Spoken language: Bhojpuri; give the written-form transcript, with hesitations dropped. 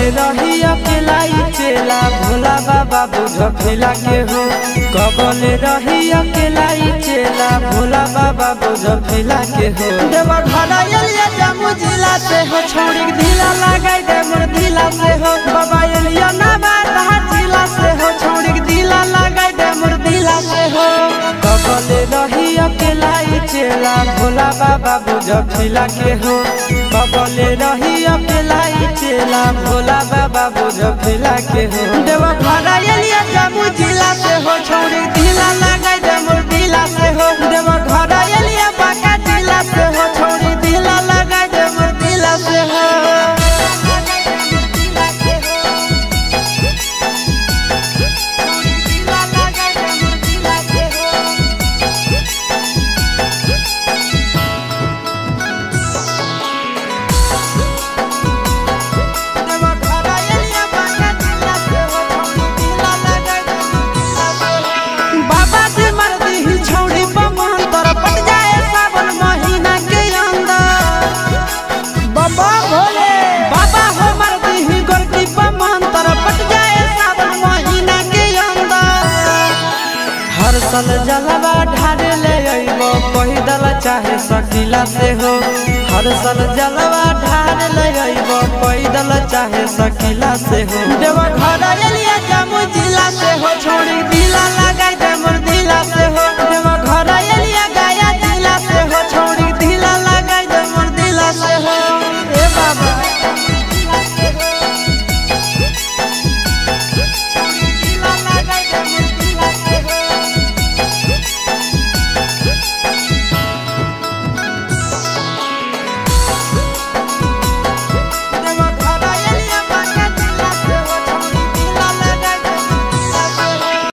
कबले रही अकेला चेला भोला बाबा बुझ फिला के हो। कबले रही अकेला चेला भोला बाबा बुझ फिला के हो। देवा घरा एलिया जामु जिला से हो छोड़ी ढीला लगाई दे मोर ढीला से हो। बाबा एलिया ना बात जिला से हो छोड़ी ढीला लगाई दे मोर ढीला से हो। कबले रही अकेला चेला भोला बाबा बुझ फिला के हो। कबले रही अकेला चेला भोला बाबा बुझ फिला के हो। देवा घरा एलिया जामु जिला से हो छोड़ी ढीला लगाई दे मोर ढीला से हो। देवा घरा एलिया बाका जिला से हो छोड़ी ढीला लगाई दे मोर ढीला से हो। हर साल जलवा ढारे ले अइबो पैदल चाहे सकीला से हो। हर साल जलवा ढारे ले अइबो पैदल चाहे सकीला से हो। देवा घरा एलिया जामु जिला से हो छोड़ी ढीला